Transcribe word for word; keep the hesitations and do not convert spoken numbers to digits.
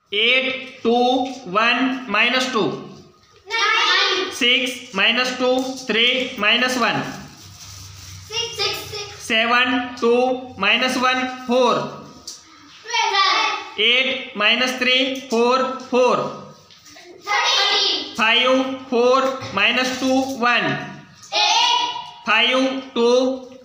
eight two one minus two, six minus two three minus one, seven two minus one four, eight minus three four four, five four minus two one, five to